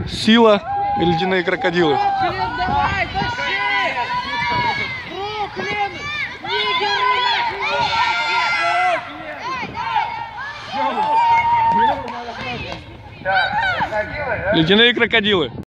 Сила и ледяные крокодилы. Давай, тащи! Бруклин! Ледяные крокодилы.